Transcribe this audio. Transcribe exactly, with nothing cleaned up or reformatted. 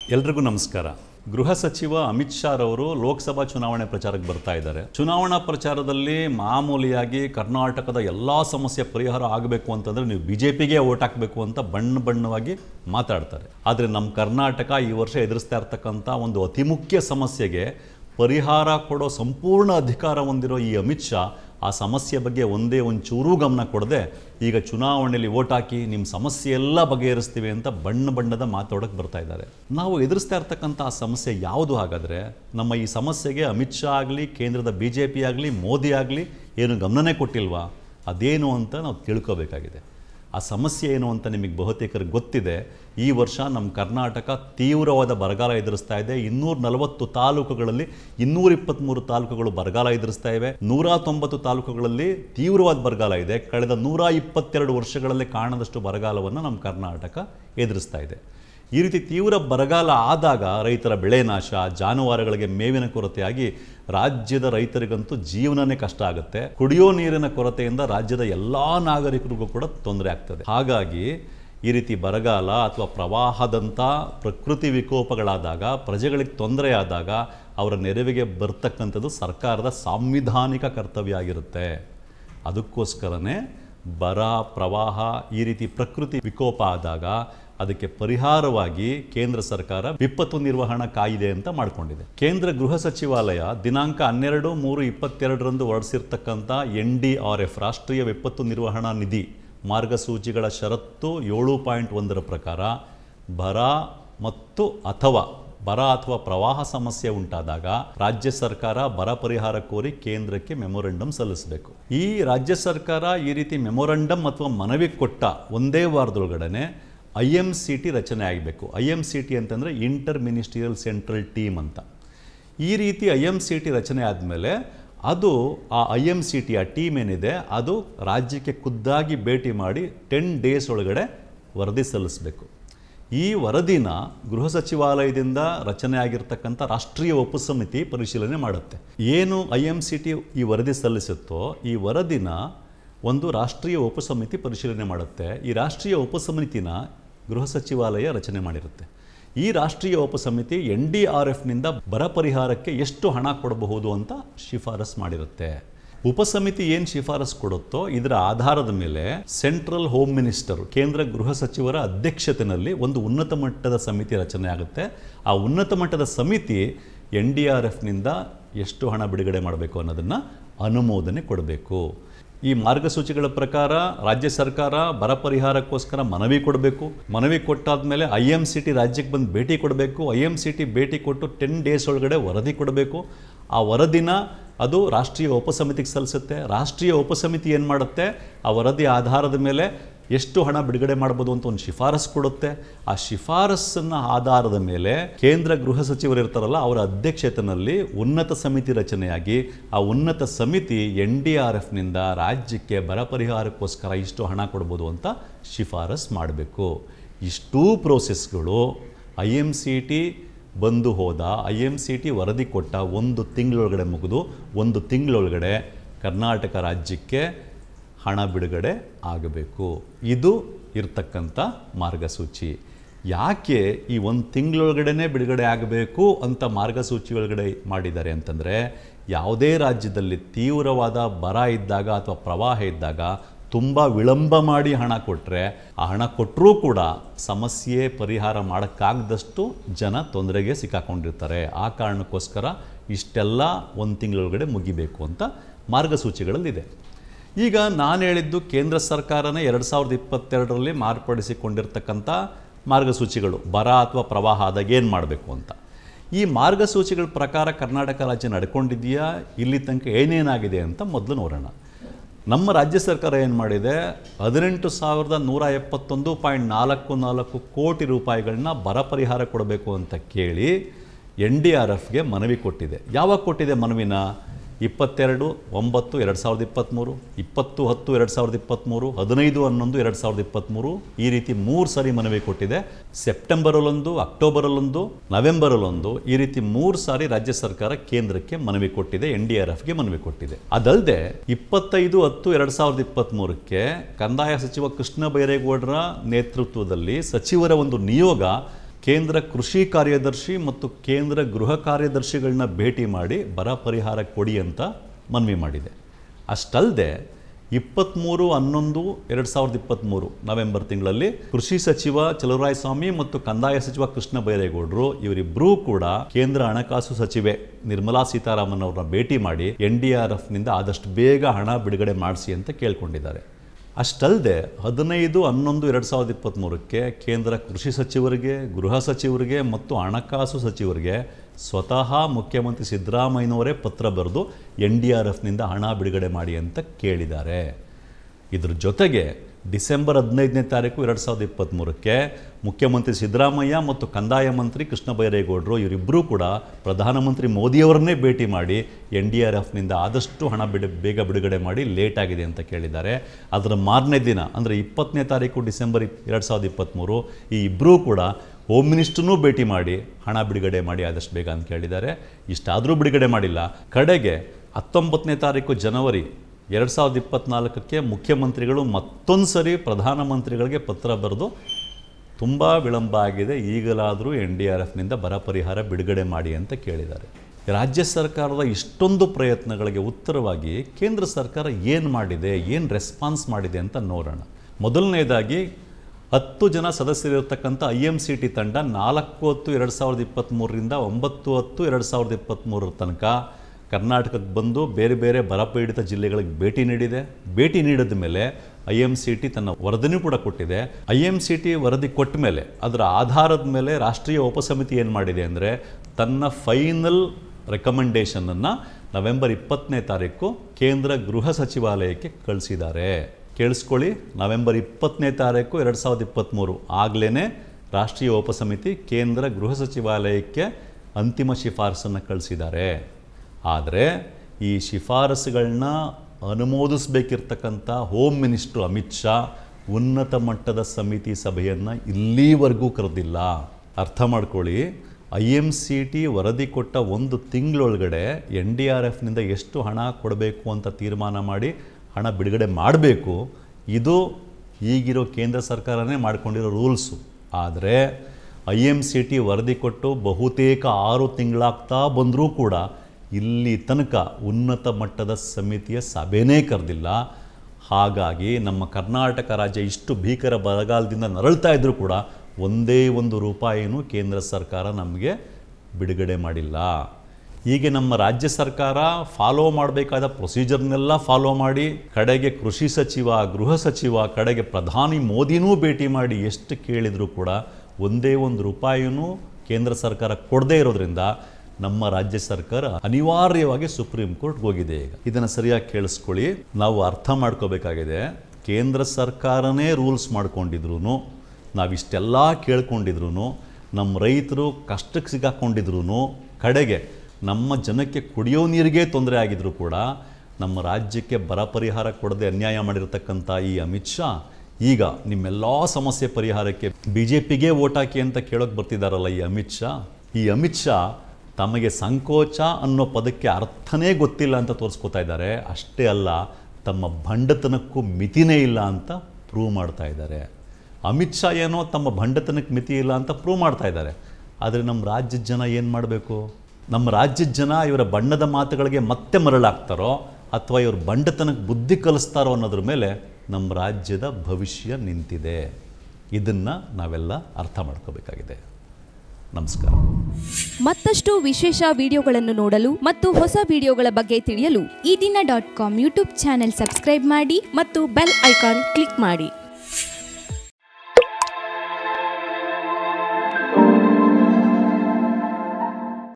ಎಲ್ರಿಗೂ ನಮಸ್ಕಾರ. ಗೃಹ ಸಚಿವ ಅಮಿತ್ ಶಾ ಅವರು ಲೋಕಸಭಾ ಚುನಾವಣೆ ಪ್ರಚಾರಕ್ಕೆ ಬರ್ತಾ ಇದ್ದಾರೆ. ಚುನಾವಣಾ ಪ್ರಚಾರದಲ್ಲಿ ಮಾಮೂಲಿಯಾಗಿ ಕರ್ನಾಟಕದ ಎಲ್ಲ ಸಮಸ್ಯೆ ಪರಿಹಾರ ಆಗಬೇಕು ಅಂತಂದರೆ ನೀವು ಬಿ ಜೆ ಪಿಗೆ ಓಟ್ ಹಾಕಬೇಕು ಅಂತ ಬಣ್ಣ ಬಣ್ಣವಾಗಿ ಮಾತಾಡ್ತಾರೆ. ಆದರೆ ನಮ್ಮ ಕರ್ನಾಟಕ ಈ ವರ್ಷ ಎದುರಿಸ್ತಾ ಇರ್ತಕ್ಕಂಥ ಒಂದು ಅತಿ ಮುಖ್ಯ ಸಮಸ್ಯೆಗೆ ಪರಿಹಾರ ಕೊಡೋ ಸಂಪೂರ್ಣ ಅಧಿಕಾರ ಹೊಂದಿರೋ ಈ ಅಮಿತ್ ಶಾ ಆ ಸಮಸ್ಯೆ ಬಗ್ಗೆ ಒಂದೇ ಒಂಚೂರೂ ಗಮನ ಕೊಡದೆ ಈಗ ಚುನಾವಣೆಯಲ್ಲಿ ಓಟ್ ಹಾಕಿ ನಿಮ್ಮ ಸಮಸ್ಯೆ ಎಲ್ಲ ಬಗೆಹರಿಸ್ತೀವಿ ಅಂತ ಬಣ್ಣ ಬಣ್ಣದ ಮಾತಾಡೋಕ್ಕೆ ಬರ್ತಾ ಇದ್ದಾರೆ. ನಾವು ಎದುರಿಸ್ತಾ ಇರ್ತಕ್ಕಂಥ ಆ ಸಮಸ್ಯೆ ಯಾವುದು ಹಾಗಾದರೆ? ನಮ್ಮ ಈ ಸಮಸ್ಯೆಗೆ ಅಮಿತ್ ಶಾ ಆಗಲಿ, ಕೇಂದ್ರದ ಬಿ ಜೆ ಪಿ ಆಗಲಿ, ಮೋದಿ ಆಗಲಿ ಏನು ಗಮನನೇ ಕೊಟ್ಟಿಲ್ವಾ? ಅದೇನು ಅಂತ ನಾವು ತಿಳ್ಕೋಬೇಕಾಗಿದೆ. ಆ ಸಮಸ್ಯೆ ಏನು ಅಂತ ನಿಮಗೆ ಬಹುತೇಕರಿಗೆ ಗೊತ್ತಿದೆ. ಈ ವರ್ಷ ನಮ್ಮ ಕರ್ನಾಟಕ ತೀವ್ರವಾದ ಬರಗಾಲ ಎದುರಿಸ್ತಾ ಇದೆ. ಇನ್ನೂರ ನಲವತ್ತು ತಾಲೂಕುಗಳಲ್ಲಿ ಇನ್ನೂರ ಇಪ್ಪತ್ತ್ಮೂರು ತಾಲೂಕುಗಳು ಬರಗಾಲ ಎದುರಿಸ್ತಾ ಇವೆ. ನೂರ ತೊಂಬತ್ತು ತಾಲೂಕುಗಳಲ್ಲಿ ತೀವ್ರವಾದ ಬರಗಾಲ ಇದೆ. ಕಳೆದ ನೂರ ಇಪ್ಪತ್ತೆರಡು ವರ್ಷಗಳಲ್ಲಿ ಕಾಣದಷ್ಟು ಬರಗಾಲವನ್ನು ನಮ್ಮ ಕರ್ನಾಟಕ ಎದುರಿಸ್ತಾ ಇದೆ. ಈ ರೀತಿ ತೀವ್ರ ಬರಗಾಲ ಆದಾಗ ರೈತರ ಬೆಳೆ ನಾಶ, ಜಾನುವಾರುಗಳಿಗೆ ಮೇವಿನ ಕೊರತೆಯಾಗಿ ರಾಜ್ಯದ ರೈತರಿಗಂತೂ ಜೀವನನೇ ಕಷ್ಟ ಆಗುತ್ತೆ. ಕುಡಿಯೋ ನೀರಿನ ಕೊರತೆಯಿಂದ ರಾಜ್ಯದ ಎಲ್ಲ ನಾಗರಿಕರಿಗೂ ಕೂಡ ತೊಂದರೆ ಆಗ್ತದೆ. ಹಾಗಾಗಿ ಈ ರೀತಿ ಬರಗಾಲ ಅಥವಾ ಪ್ರವಾಹದಂಥ ಪ್ರಕೃತಿ ವಿಕೋಪಗಳಾದಾಗ, ಪ್ರಜೆಗಳಿಗೆ ತೊಂದರೆ ಆದಾಗ ಅವರ ನೆರವಿಗೆ ಬರ್ತಕ್ಕಂಥದ್ದು ಸರ್ಕಾರದ ಸಾಂವಿಧಾನಿಕ ಕರ್ತವ್ಯ ಆಗಿರುತ್ತೆ. ಅದಕ್ಕೋಸ್ಕರನೇ ಬರ, ಪ್ರವಾಹ, ಈ ರೀತಿ ಪ್ರಕೃತಿ ವಿಕೋಪ ಆದಾಗ ಅದಕ್ಕೆ ಪರಿಹಾರವಾಗಿ ಕೇಂದ್ರ ಸರ್ಕಾರ ವಿಪತ್ತು ನಿರ್ವಹಣಾ ಕಾಯ್ದೆ ಅಂತ ಮಾಡಿಕೊಂಡಿದೆ. ಕೇಂದ್ರ ಗೃಹ ಸಚಿವಾಲಯ ದಿನಾಂಕ ಹನ್ನೆರಡು ಮೂರು ಇಪ್ಪತ್ತೆರಡರಂದು ಹೊರಡಿಸಿರ್ತಕ್ಕಂಥ ಎನ್ ಡಿ ಆರ್ ಎಫ್ ರಾಷ್ಟ್ರೀಯ ವಿಪತ್ತು ನಿರ್ವಹಣಾ ನಿಧಿ ಮಾರ್ಗಸೂಚಿಗಳ ಷರತ್ತು ಏಳು ಪಾಯಿಂಟ್ ಒಂದರ ಪ್ರಕಾರ ಬರ ಮತ್ತು ಅಥವಾ ಬರ ಅಥವಾ ಪ್ರವಾಹ ಸಮಸ್ಯೆ ಉಂಟಾದಾಗ ರಾಜ್ಯ ಸರ್ಕಾರ ಬರ ಪರಿಹಾರ ಕೋರಿ ಕೇಂದ್ರಕ್ಕೆ ಮೆಮೊರಂಡಮ್ ಸಲ್ಲಿಸಬೇಕು. ಈ ರಾಜ್ಯ ಸರ್ಕಾರ ಈ ರೀತಿ ಮೆಮೊರಂಡಮ್ ಅಥವಾ ಮನವಿ ಕೊಟ್ಟ ಒಂದೇ ವಾರದೊಳಗಡೆ ಐ ಎಮ್ ಸಿ ಟಿ ರಚನೆ ಆಗಬೇಕು. ಐ ಎಮ್ ಸಿ ಟಿ ಅಂತಂದರೆ ಇಂಟರ್ ಮಿನಿಸ್ಟ್ರಿಯಲ್ ಸೆಂಟ್ರಲ್ ಟೀಮ್ ಅಂತ. ಈ ರೀತಿ ಐ ಎಮ್ ಸಿ ಟಿ ರಚನೆ ಆದಮೇಲೆ ಅದು ಆ ಐ ಎಮ್ ಸಿ ಟಿ ಆ ಟೀಮ್ ಏನಿದೆ ಅದು ರಾಜ್ಯಕ್ಕೆ ಖುದ್ದಾಗಿ ಭೇಟಿ ಮಾಡಿ ಟೆನ್ ಡೇಸ್ ಒಳಗಡೆ ವರದಿ ಸಲ್ಲಿಸಬೇಕು. ಈ ವರದಿನ ಗೃಹ ಸಚಿವಾಲಯದಿಂದ ರಚನೆ ಆಗಿರ್ತಕ್ಕಂಥ ರಾಷ್ಟ್ರೀಯ ಉಪಸಮಿತಿ ಪರಿಶೀಲನೆ ಮಾಡುತ್ತೆ. ಏನು ಐ ಎಮ್ ಸಿ ಟಿ ಈ ವರದಿ ಸಲ್ಲಿಸುತ್ತೋ ಈ ವರದಿನ ಒಂದು ರಾಷ್ಟ್ರೀಯ ಉಪಸಮಿತಿ ಪರಿಶೀಲನೆ ಮಾಡುತ್ತೆ. ಈ ರಾಷ್ಟ್ರೀಯ ಉಪಸಮಿತಿನ ಗೃಹ ಸಚಿವಾಲಯ ರಚನೆ ಮಾಡಿರುತ್ತೆ. ಈ ರಾಷ್ಟ್ರೀಯ ಉಪಸಮಿತಿ ಎನ್ ಡಿ ಆರ್ ಎಫ್ನಿಂದ ಬರ ಪರಿಹಾರಕ್ಕೆ ಎಷ್ಟು ಹಣ ಕೊಡಬಹುದು ಅಂತ ಶಿಫಾರಸ್ ಮಾಡಿರುತ್ತೆ. ಉಪಸಮಿತಿ ಏನು ಶಿಫಾರಸ್ ಕೊಡುತ್ತೋ ಇದರ ಆಧಾರದ ಮೇಲೆ ಸೆಂಟ್ರಲ್ ಹೋಮ್ ಮಿನಿಸ್ಟರ್, ಕೇಂದ್ರ ಗೃಹ ಸಚಿವರ ಅಧ್ಯಕ್ಷತೆಯಲ್ಲಿ ಒಂದು ಉನ್ನತ ಮಟ್ಟದ ಸಮಿತಿ ರಚನೆ ಆಗುತ್ತೆ. ಆ ಉನ್ನತ ಮಟ್ಟದ ಸಮಿತಿ ಎನ್ ಡಿ ಆರ್ ಎಫ್ನಿಂದ ಎಷ್ಟು ಹಣ ಬಿಡುಗಡೆ ಮಾಡಬೇಕು ಅನ್ನೋದನ್ನು ಅನುಮೋದನೆ ಕೊಡಬೇಕು. ಈ ಮಾರ್ಗಸೂಚಿಗಳ ಪ್ರಕಾರ ರಾಜ್ಯ ಸರ್ಕಾರ ಬರ ಪರಿಹಾರಕ್ಕೋಸ್ಕರ ಮನವಿ ಕೊಡಬೇಕು. ಮನವಿ ಕೊಟ್ಟಾದ ಮೇಲೆ ಐ ಎಮ್ ಸಿ ಟಿ ರಾಜ್ಯಕ್ಕೆ ಬಂದು ಭೇಟಿ ಕೊಡಬೇಕು. ಐ ಎಮ್ ಸಿ ಟಿ ಭೇಟಿ ಕೊಟ್ಟು ಟೆನ್ ಡೇಸ್ ಒಳಗಡೆ ವರದಿ ಕೊಡಬೇಕು. ಆ ವರದಿನ ಅದು ರಾಷ್ಟ್ರೀಯ ಉಪಸಮಿತಿಗೆ ಸಲ್ಲಿಸುತ್ತೆ. ರಾಷ್ಟ್ರೀಯ ಉಪಸಮಿತಿ ಏನು ಮಾಡುತ್ತೆ, ಆ ವರದಿ ಆಧಾರದ ಮೇಲೆ ಎಷ್ಟು ಹಣ ಬಿಡುಗಡೆ ಮಾಡ್ಬೋದು ಅಂತ ಒಂದು ಶಿಫಾರಸ್ ಕೊಡುತ್ತೆ. ಆ ಶಿಫಾರಸ್ಸನ್ನು ಆಧಾರದ ಮೇಲೆ ಕೇಂದ್ರ ಗೃಹ ಸಚಿವರು ಇರ್ತಾರಲ್ಲ ಅವರ ಅಧ್ಯಕ್ಷತೆಯಲ್ಲಿ ಉನ್ನತ ಸಮಿತಿ ರಚನೆಯಾಗಿ ಆ ಉನ್ನತ ಸಮಿತಿ ಎನ್ ಡಿ ಆರ್ ಎಫ್ನಿಂದ ರಾಜ್ಯಕ್ಕೆ ಬರ ಪರಿಹಾರಕ್ಕೋಸ್ಕರ ಇಷ್ಟು ಹಣ ಕೊಡ್ಬೋದು ಅಂತ ಶಿಫಾರಸ್ ಮಾಡಬೇಕು. ಇಷ್ಟೂ ಪ್ರೋಸೆಸ್ಗಳು ಐ ಎಮ್ ಸಿ ಟಿ ಬಂದು ಹೋದ, ಐ ಎಮ್ ಸಿ ಟಿ ವರದಿ ಕೊಟ್ಟ ಒಂದು ತಿಂಗಳೊಳಗಡೆ ಮುಗಿದು ಒಂದು ತಿಂಗಳೊಳಗಡೆ ಕರ್ನಾಟಕ ರಾಜ್ಯಕ್ಕೆ ಹಣ ಬಿಡುಗಡೆ ಆಗಬೇಕು. ಇದು ಇರ್ತಕ್ಕಂಥ ಮಾರ್ಗಸೂಚಿ. ಯಾಕೆ ಈ ಒಂದು ತಿಂಗಳೊಳಗಡೆ ಬಿಡುಗಡೆ ಆಗಬೇಕು ಅಂತ ಮಾರ್ಗಸೂಚಿ ಒಳಗಡೆ ಮಾಡಿದ್ದಾರೆ ಅಂತಂದರೆ, ಯಾವುದೇ ರಾಜ್ಯದಲ್ಲಿ ತೀವ್ರವಾದ ಬರ ಇದ್ದಾಗ ಅಥವಾ ಪ್ರವಾಹ ಇದ್ದಾಗ ತುಂಬ ವಿಳಂಬ ಮಾಡಿ ಹಣ ಕೊಟ್ಟರೆ ಆ ಹಣ ಕೊಟ್ಟರೂ ಕೂಡ ಸಮಸ್ಯೆ ಪರಿಹಾರ ಮಾಡೋಕ್ಕಾಗದಷ್ಟು ಜನ ತೊಂದರೆಗೆ ಸಿಕ್ಕಾಕೊಂಡಿರ್ತಾರೆ. ಆ ಕಾರಣಕ್ಕೋಸ್ಕರ ಇಷ್ಟೆಲ್ಲ ಒಂದು ತಿಂಗಳೊಳಗಡೆ ಮುಗಿಬೇಕು ಅಂತ ಮಾರ್ಗಸೂಚಿಗಳಲ್ಲಿದೆ. ಈಗ ನಾನು ಹೇಳಿದ್ದು ಕೇಂದ್ರ ಸರ್ಕಾರನೇ ಎರಡು ಸಾವಿರದ ಇಪ್ಪತ್ತೆರಡರಲ್ಲಿ ಮಾರ್ಪಡಿಸಿಕೊಂಡಿರ್ತಕ್ಕಂಥ ಮಾರ್ಗಸೂಚಿಗಳು ಬರ ಅಥವಾ ಪ್ರವಾಹ ಆದಾಗ ಏನು ಮಾಡಬೇಕು ಅಂತ. ಈ ಮಾರ್ಗಸೂಚಿಗಳ ಪ್ರಕಾರ ಕರ್ನಾಟಕ ರಾಜ್ಯ ನಡ್ಕೊಂಡಿದೆಯಾ, ಇಲ್ಲಿ ತನಕ ಏನೇನಾಗಿದೆ ಅಂತ ಮೊದಲು ನೋಡೋಣ. ನಮ್ಮ ರಾಜ್ಯ ಸರ್ಕಾರ ಏನು ಮಾಡಿದೆ, ಹದಿನೆಂಟು ಸಾವಿರದ ನೂರ ಎಪ್ಪತ್ತೊಂದು ಪಾಯಿಂಟ್ ನಾಲ್ಕು ನಾಲ್ಕು ಕೋಟಿ ರೂಪಾಯಿಗಳನ್ನ ಬರ ಪರಿಹಾರ ಕೊಡಬೇಕು ಅಂತ ಕೇಳಿ ಎನ್ ಡಿ ಆರ್ ಎಫ್ಗೆ ಮನವಿ ಕೊಟ್ಟಿದೆ. ಯಾವಾಗ ಕೊಟ್ಟಿದೆ ಮನವಿನ? ಇಪ್ಪತ್ತೆರಡು ಒಂಬತ್ತು ಎರಡು ಸಾವಿರದ ಇಪ್ಪತ್ತ್ಮೂರು, ಇಪ್ಪತ್ತು ಹತ್ತು ಎರಡು ಸಾವಿರದ ಇಪ್ಪತ್ತ್ಮೂರು, ಹದಿನೈದು ಹನ್ನೊಂದು ಎರಡು ಸಾವಿರದ ಇಪ್ಪತ್ತ್ಮೂರು, ಈ ರೀತಿ ಮೂರು ಸಾರಿ ಮನವಿ ಕೊಟ್ಟಿದೆ. ಸೆಪ್ಟೆಂಬರಲ್ಲೊಂದು, ಅಕ್ಟೋಬರಲ್ಲೊಂದು, ನವೆಂಬರಲ್ಲೊಂದು, ಈ ರೀತಿ ಮೂರು ಸಾರಿ ರಾಜ್ಯ ಸರ್ಕಾರ ಕೇಂದ್ರಕ್ಕೆ ಮನವಿ ಕೊಟ್ಟಿದೆ, ಎನ್ ಡಿ ಆರ್ ಎಫ್ಗೆ ಮನವಿ ಕೊಟ್ಟಿದೆ. ಅದಲ್ಲದೆ ಇಪ್ಪತ್ತೈದು ಹತ್ತು ಎರಡು ಸಾವಿರದ ಇಪ್ಪತ್ತ್ಮೂರಕ್ಕೆ ಕಂದಾಯ ಸಚಿವ ಕೃಷ್ಣ ಬೈರೇಗೌಡರ ನೇತೃತ್ವದಲ್ಲಿ ಸಚಿವರ ಒಂದು ನಿಯೋಗ ಕೇಂದ್ರ ಕೃಷಿ ಕಾರ್ಯದರ್ಶಿ ಮತ್ತು ಕೇಂದ್ರ ಗೃಹ ಕಾರ್ಯದರ್ಶಿಗಳನ್ನ ಭೇಟಿ ಮಾಡಿ ಬರ ಪರಿಹಾರ ಕೊಡಿ ಅಂತ ಮನವಿ ಮಾಡಿದೆ. ಅಷ್ಟಲ್ಲದೆ ಇಪ್ಪತ್ತ್ಮೂರು ಹನ್ನೊಂದು ಎರಡು ಸಾವಿರದ ಇಪ್ಪತ್ತ್ಮೂರು ನವೆಂಬರ್ ತಿಂಗಳಲ್ಲಿ ಕೃಷಿ ಸಚಿವ ಚಲುವರಾಯಸ್ವಾಮಿ ಮತ್ತು ಕಂದಾಯ ಸಚಿವ ಕೃಷ್ಣ ಬೈರೇಗೌಡರು ಇವರಿಬ್ಬರೂ ಕೂಡ ಕೇಂದ್ರ ಹಣಕಾಸು ಸಚಿವೆ ನಿರ್ಮಲಾ ಸೀತಾರಾಮನ್ ಅವ್ರನ್ನ ಭೇಟಿ ಮಾಡಿ ಎನ್ ಡಿ ಆರ್ ಎಫ್ನಿಂದ ಆದಷ್ಟು ಬೇಗ ಹಣ ಬಿಡುಗಡೆ ಮಾಡಿಸಿ ಅಂತ ಕೇಳ್ಕೊಂಡಿದ್ದಾರೆ. ಅಷ್ಟಲ್ಲದೆ ಹದಿನೈದು ಹನ್ನೊಂದು ಎರಡು ಸಾವಿರದ ಇಪ್ಪತ್ತ್ಮೂರಕ್ಕೆ ಕೇಂದ್ರ ಕೃಷಿ ಸಚಿವರಿಗೆ, ಗೃಹ ಸಚಿವರಿಗೆ ಮತ್ತು ಹಣಕಾಸು ಸಚಿವರಿಗೆ ಸ್ವತಃ ಮುಖ್ಯಮಂತ್ರಿ ಸಿದ್ದರಾಮಯ್ಯನವರೇ ಪತ್ರ ಬರೆದು ಎನ್ ಡಿ ಆರ್ ಎಫ್ನಿಂದ ಹಣ ಬಿಡುಗಡೆ ಮಾಡಿ ಅಂತ ಕೇಳಿದ್ದಾರೆ. ಇದ್ರ ಜೊತೆಗೆ ಡಿಸೆಂಬರ್ ಹದಿನೈದನೇ ತಾರೀಕು ಎರಡು ಸಾವಿರದ ಇಪ್ಪತ್ತ್ಮೂರಕ್ಕೆ ಮುಖ್ಯಮಂತ್ರಿ ಸಿದ್ದರಾಮಯ್ಯ ಮತ್ತು ಕಂದಾಯ ಮಂತ್ರಿ ಕೃಷ್ಣ ಬೈರೇಗೌಡರು ಇವರಿಬ್ಬರೂ ಕೂಡ ಪ್ರಧಾನಮಂತ್ರಿ ಮೋದಿಯವರನ್ನೇ ಭೇಟಿ ಮಾಡಿ ಎನ್ ಡಿ ಆರ್ ಎಫ್ನಿಂದ ಆದಷ್ಟು ಹಣ ಬಿಡು ಬೇಗ ಬಿಡುಗಡೆ ಮಾಡಿ ಲೇಟ್ ಆಗಿದೆ ಅಂತ ಕೇಳಿದ್ದಾರೆ. ಅದರ ಮಾರನೇ ದಿನ ಅಂದರೆ ಇಪ್ಪತ್ತನೇ ತಾರೀಕು ಡಿಸೆಂಬರ್ ಎರಡು ಸಾವಿರದ ಇಪ್ಪತ್ತ್ಮೂರು ಈ ಇಬ್ಬರೂ ಕೂಡ ಹೋಮ್ ಮಿನಿಸ್ಟ್ರನ್ನೂ ಭೇಟಿ ಮಾಡಿ ಹಣ ಬಿಡುಗಡೆ ಮಾಡಿ ಆದಷ್ಟು ಬೇಗ ಅಂತ ಕೇಳಿದ್ದಾರೆ. ಇಷ್ಟಾದರೂ ಬಿಡುಗಡೆ ಮಾಡಿಲ್ಲ. ಕಡೆಗೆ ಹತ್ತೊಂಬತ್ತನೇ ತಾರೀಕು ಜನವರಿ ಎರಡು ಸಾವಿರದ ಇಪ್ಪತ್ತ್ನಾಲ್ಕಕ್ಕೆ ಮುಖ್ಯಮಂತ್ರಿಗಳು ಮತ್ತೊಂದು ಸರಿ ಪ್ರಧಾನಮಂತ್ರಿಗಳಿಗೆ ಪತ್ರ ಬರೆದು ತುಂಬ ವಿಳಂಬ ಆಗಿದೆ, ಈಗಲಾದರೂ ಎನ್ ಡಿ ಆರ್ ಎಫ್ನಿಂದ ಬರ ಪರಿಹಾರ ಬಿಡುಗಡೆ ಮಾಡಿ ಅಂತ ಕೇಳಿದ್ದಾರೆ. ರಾಜ್ಯ ಸರ್ಕಾರದ ಇಷ್ಟೊಂದು ಪ್ರಯತ್ನಗಳಿಗೆ ಉತ್ತರವಾಗಿ ಕೇಂದ್ರ ಸರ್ಕಾರ ಏನು ಮಾಡಿದೆ, ಏನು ರೆಸ್ಪಾನ್ಸ್ ಮಾಡಿದೆ ಅಂತ ನೋಡೋಣ. ಮೊದಲನೇದಾಗಿ ಹತ್ತು ಜನ ಸದಸ್ಯರಿರ್ತಕ್ಕಂಥ ಐ ಎಮ್ ಸಿ ಟಿ ತಂಡ ನಾಲ್ಕು ಹತ್ತು ಎರಡು ಸಾವಿರದ ಇಪ್ಪತ್ತ್ಮೂರರಿಂದ ಒಂಬತ್ತು ಹತ್ತು ಎರಡು ಸಾವಿರದ ಇಪ್ಪತ್ತ್ಮೂರರ ತನಕ ಕರ್ನಾಟಕಕ್ಕೆ ಬಂದು ಬೇರೆ ಬೇರೆ ಬರಪೀಡಿತ ಜಿಲ್ಲೆಗಳಿಗೆ ಭೇಟಿ ನೀಡಿದೆ. ಭೇಟಿ ನೀಡಿದ ಮೇಲೆ ಐ ಎಮ್ ಸಿ ಟಿ ತನ್ನ ವರದಿನೂ ಕೂಡ ಕೊಟ್ಟಿದೆ. ಐ ಎಮ್ ಸಿ ಟಿ ವರದಿ ಕೊಟ್ಟ ಮೇಲೆ ಅದರ ಆಧಾರದ ಮೇಲೆ ರಾಷ್ಟ್ರೀಯ ಉಪಸಮಿತಿ ಏನು ಮಾಡಿದೆ ಅಂದರೆ ತನ್ನ ಫೈನಲ್ ರೆಕಮೆಂಡೇಷನನ್ನು ನವೆಂಬರ್ ಇಪ್ಪತ್ತನೇ ತಾರೀಕು ಕೇಂದ್ರ ಗೃಹ ಸಚಿವಾಲಯಕ್ಕೆ ಕಳಿಸಿದ್ದಾರೆ. ಕೇಳಿಸ್ಕೊಳ್ಳಿ, ನವೆಂಬರ್ ಇಪ್ಪತ್ತನೇ ತಾರೀಕು ಎರಡು ಸಾವಿರದ ಇಪ್ಪತ್ತ್ಮೂರು ಆಗಲೇ ರಾಷ್ಟ್ರೀಯ ಉಪಸಮಿತಿ ಕೇಂದ್ರ ಗೃಹ ಸಚಿವಾಲಯಕ್ಕೆ ಅಂತಿಮ ಶಿಫಾರಸನ್ನು ಕಳಿಸಿದ್ದಾರೆ. ಆದರೆ ಈ ಶಿಫಾರಸುಗಳನ್ನ ಅನುಮೋದಿಸಬೇಕಿರ್ತಕ್ಕಂಥ ಹೋಮ್ ಮಿನಿಸ್ಟ್ರು ಅಮಿತ್ ಶಾ ಉನ್ನತ ಮಟ್ಟದ ಸಮಿತಿ ಸಭೆಯನ್ನು ಇಲ್ಲಿವರೆಗೂ ಕರೆದಿಲ್ಲ. ಅರ್ಥ ಮಾಡ್ಕೊಳ್ಳಿ, ಐ ಎಮ್ ಸಿ ಟಿ ವರದಿ ಕೊಟ್ಟ ಒಂದು ತಿಂಗಳೊಳಗಡೆ ಎನ್ ಡಿ ಆರ್ ಎಫ್ನಿಂದ ಎಷ್ಟು ಹಣ ಕೊಡಬೇಕು ಅಂತ ತೀರ್ಮಾನ ಮಾಡಿ ಹಣ ಬಿಡುಗಡೆ ಮಾಡಬೇಕು. ಇದು ಈಗಿರೋ ಕೇಂದ್ರ ಸರ್ಕಾರನೇ ಮಾಡಿಕೊಂಡಿರೋ ರೂಲ್ಸು. ಆದರೆ ಐ ಎಮ್ ಸಿ ಟಿ ವರದಿ ಕೊಟ್ಟು ಬಹುತೇಕ ಆರು ತಿಂಗಳಾಗ್ತಾ ಬಂದರೂ ಕೂಡ ಇಲ್ಲಿ ತನಕ ಉನ್ನತ ಮಟ್ಟದ ಸಮಿತಿಯ ಸಭೆನೇ ಕರೆದಿಲ್ಲ. ಹಾಗಾಗಿ ನಮ್ಮ ಕರ್ನಾಟಕ ರಾಜ್ಯ ಇಷ್ಟು ಭೀಕರ ಬರಗಾಲದಿಂದ ನರಳ್ತಾ ಇದ್ದರೂ ಕೂಡ ಒಂದೇ ಒಂದು ರೂಪಾಯಿನೂ ಕೇಂದ್ರ ಸರ್ಕಾರ ನಮಗೆ ಬಿಡುಗಡೆ ಮಾಡಿಲ್ಲ. ಹೀಗೆ ನಮ್ಮ ರಾಜ್ಯ ಸರ್ಕಾರ ಫಾಲೋ ಮಾಡಬೇಕಾದ ಪ್ರೊಸೀಜರ್ನೆಲ್ಲ ಫಾಲೋ ಮಾಡಿ ಕಡೆಗೆ ಕೃಷಿ ಸಚಿವ, ಗೃಹ ಸಚಿವ, ಕಡೆಗೆ ಪ್ರಧಾನಿ ಮೋದಿನೂ ಭೇಟಿ ಮಾಡಿ ಎಷ್ಟು ಕೇಳಿದರೂ ಕೂಡ ಒಂದೇ ಒಂದು ರೂಪಾಯಿನೂ ಕೇಂದ್ರ ಸರ್ಕಾರ ಕೊಡದೇ ಇರೋದ್ರಿಂದ ನಮ್ಮ ರಾಜ್ಯ ಸರ್ಕಾರ ಅನಿವಾರ್ಯವಾಗಿ ಸುಪ್ರೀಂ ಕೋರ್ಟ್ಗೆ ಹೋಗಿದೆ. ಈಗ ಇದನ್ನು ಸರಿಯಾಗಿ ಕೇಳಿಸ್ಕೊಳ್ಳಿ. ನಾವು ಅರ್ಥ ಮಾಡ್ಕೋಬೇಕಾಗಿದೆ, ಕೇಂದ್ರ ಸರ್ಕಾರನೇ ರೂಲ್ಸ್ ಮಾಡ್ಕೊಂಡಿದ್ರು, ನಾವಿಷ್ಟೆಲ್ಲ ಕೇಳ್ಕೊಂಡಿದ್ರು, ನಮ್ಮ ರೈತರು ಕಷ್ಟಕ್ಕೆ ಸಿಗಾಕೊಂಡಿದ್ರು, ಕಡೆಗೆ ನಮ್ಮ ಜನಕ್ಕೆ ಕುಡಿಯೋ ನೀರಿಗೆ ತೊಂದರೆ ಆಗಿದ್ರು ಕೂಡ ನಮ್ಮ ರಾಜ್ಯಕ್ಕೆ ಬರ ಪರಿಹಾರ ಕೊಡದೆ ಅನ್ಯಾಯ ಮಾಡಿರ್ತಕ್ಕಂಥ ಈ ಅಮಿತ್ ಶಾ ಈಗ ನಿಮ್ಮೆಲ್ಲ ಸಮಸ್ಯೆ ಪರಿಹಾರಕ್ಕೆ ಬಿ ಜೆ ಪಿಗೆ ಓಟ್ ಹಾಕಿ ಅಂತ ಕೇಳೋಕೆ ಬರ್ತಿದ್ದಾರಲ್ಲ ಈ ಅಮಿತ್ ಶಾ. ಈ ಅಮಿತ್ ಶಾ ತಮಗೆ ಸಂಕೋಚ ಅನ್ನೋ ಪದಕ್ಕೆ ಅರ್ಥನೇ ಗೊತ್ತಿಲ್ಲ ಅಂತ ತೋರಿಸ್ಕೋತಾ ಇದ್ದಾರೆ. ಅಷ್ಟೇ ಅಲ್ಲ, ತಮ್ಮ ಭಂಡತನಕ್ಕೂ ಮಿತಿನೇ ಇಲ್ಲ ಅಂತ ಪ್ರೂವ್ ಮಾಡ್ತಾ ಇದ್ದಾರೆ. ಅಮಿತ್ ಶಾ ಏನೋ ತಮ್ಮ ಭಂಡತನಕ್ಕೆ ಮಿತಿ ಇಲ್ಲ ಅಂತ ಪ್ರೂವ್ ಮಾಡ್ತಾ ಇದ್ದಾರೆ. ಆದರೆ ನಮ್ಮ ರಾಜ್ಯದ ಜನ ಏನು ಮಾಡಬೇಕು? ನಮ್ಮ ರಾಜ್ಯದ ಜನ ಇವರ ಬಣ್ಣದ ಮಾತುಗಳಿಗೆ ಮತ್ತೆ ಮರಳಾಗ್ತಾರೋ ಅಥವಾ ಇವ್ರ ಬಂಡತನಕ್ಕೆ ಬುದ್ಧಿ ಕಲಿಸ್ತಾರೋ ಅನ್ನೋದ್ರ ಮೇಲೆ ನಮ್ಮ ರಾಜ್ಯದ ಭವಿಷ್ಯ ನಿಂತಿದೆ. ಇದನ್ನು ನಾವೆಲ್ಲ ಅರ್ಥ ಮಾಡ್ಕೋಬೇಕಾಗಿದೆ. ನಮಸ್ಕಾರ. ಮತ್ತಷ್ಟು ವಿಶೇಷ ವಿಡಿಯೋಗಳನ್ನು ನೋಡಲು ಮತ್ತು ಹೊಸ ವಿಡಿಯೋಗಳ ಬಗ್ಗೆ ತಿಳಿಯಲು Ee Dina dot com YouTube channel subscribe ಮಾಡಿ ಮತ್ತು ಬೆಲ್ ಐಕಾನ್ ಕ್ಲಿಕ್ ಮಾಡಿ.